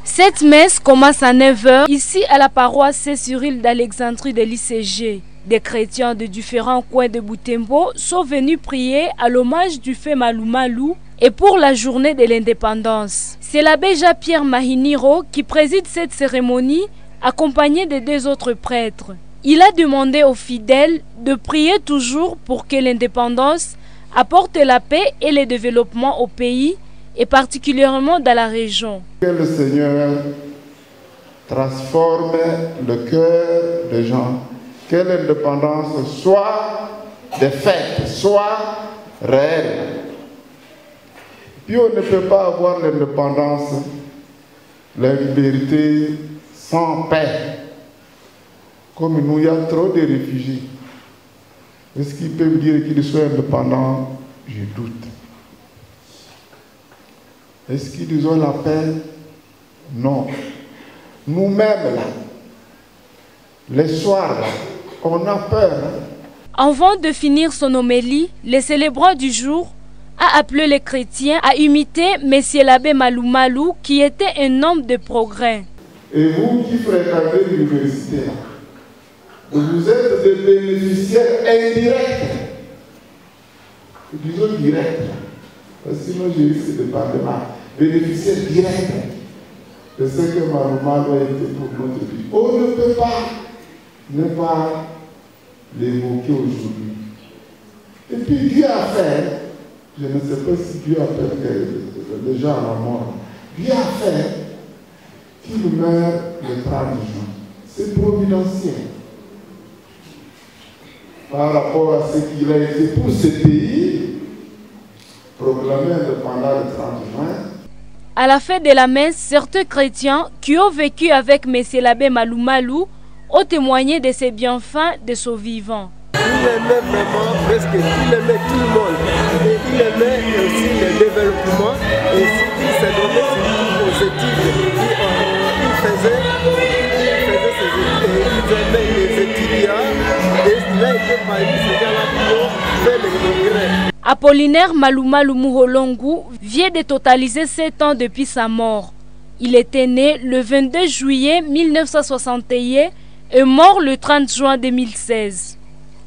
Cette messe commence à 9 h ici à la paroisse Saint-Cyril d'Alexandrie de l'ICG. Des chrétiens de différents coins de Butembo sont venus prier à l'hommage du fait Malou Malou et pour la journée de l'indépendance. C'est l'abbé Jean-Pierre Mahiniro qui préside cette cérémonie accompagné de 2 autres prêtres. Il a demandé aux fidèles de prier toujours pour que l'indépendance apporte la paix et le développement au pays et particulièrement dans la région. Que le Seigneur transforme le cœur des gens, que l'indépendance soit des fêtes, soit réelle. Puis on ne peut pas avoir l'indépendance, la liberté sans paix. Comme nous, il y a trop de réfugiés. Est-ce qu'ils peuvent dire qu'ils soient indépendants? Je doute. Est-ce qu'ils ont la paix? Non. Nous-mêmes, là, les soirs, là, on a peur. Avant de finir son homélie, le célébrant du jour a appelé les chrétiens à imiter Monsieur l'abbé Malou Malou, qui était un homme de progrès. Et vous qui fréquentez l'université, vous êtes des bénéficiaires indirects. Disons directs. Parce que sinon j'ai eu ce département. Bénéficiaires directs de ce que Malou Malou a été pour notre vie. On ne peut pas ne pas l'évoquer aujourd'hui. Et puis Dieu a fait, je ne sais pas si Dieu a fait les gens à la mort, Dieu a fait qu'il meurt le 30 juin. C'est providentiel. Par rapport à ce qu'il a été pour ce pays, proclamé indépendant le 30 juin. À la fin de la messe, certains chrétiens qui ont vécu avec Monsieur l'abbé Malou Malou ont témoigné de ses bienfaits de son vivant. Il aimait vraiment presque, il aimait tout le monde. Et il aimait aussi le développement. Et il s'est donné surtout aux études. Il faisait ses études. Il aimait les étudiants. Et il a été parmi ces gens-là pour faire les progrès. Apollinaire Malou Malou Mouholongu vient de totaliser 7 ans depuis sa mort. Il était né le 22 juillet 1961 et mort le 30 juin 2016.